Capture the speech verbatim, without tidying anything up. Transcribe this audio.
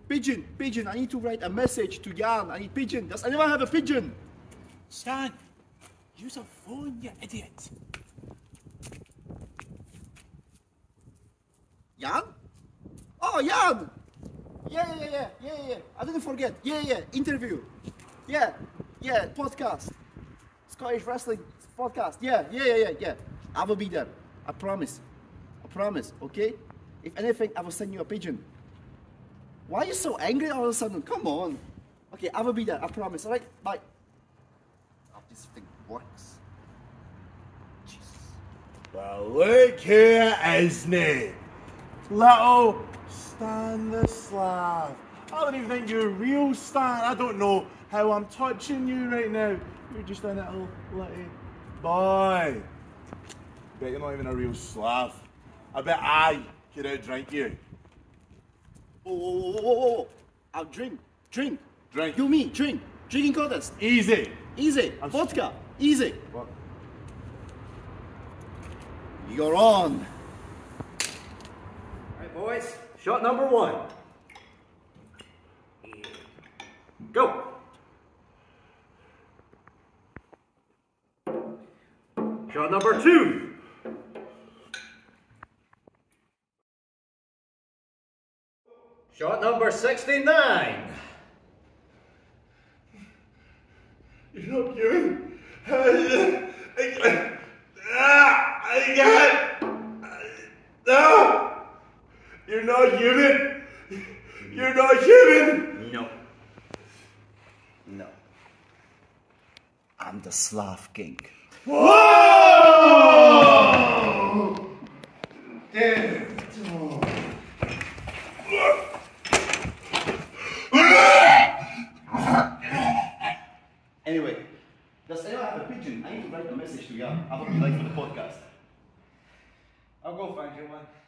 Pigeon, pigeon. I need to write a message to Jan. I need pigeon. Does anyone have a pigeon? Stan, use a phone, you idiot. Jan? Oh, Jan! Yeah, yeah, yeah, yeah, yeah. I didn't forget. Yeah, yeah. Interview. Yeah, yeah. Podcast. Scottish wrestling podcast. Yeah, yeah, yeah, yeah, yeah. I will be there. I promise. I promise. Okay. If anything, I will send you a pigeon. Why are you so angry all of a sudden? Come on. Okay, I will be there. I promise. All right. Bye. Oh, this thing works. Jesus. Well, look who it is now. Little Stan The Slav. I don't even think you're real, Stan. I don't know how I'm touching you right now. You're just a little, little boy. Bet you're not even a real Slav. I bet I could outdrink you. Whoa, whoa, whoa, whoa, whoa, whoa. I'll drink. Drink. Drink. You, me, drink. Drinking contest. Easy. Easy. I'm Vodka. Easy. What? You're on. Alright, boys. Shot number one. Go. Shot number two. Shot number sixty-nine. You're not human. I can't. I can't. No. You're not human. You're not human. No. No. I'm the Slav King. Whoa! Damn. Anyway, does anyone have a pigeon? I need to write a message to Jan. I will be late for the podcast. I'll go find you one.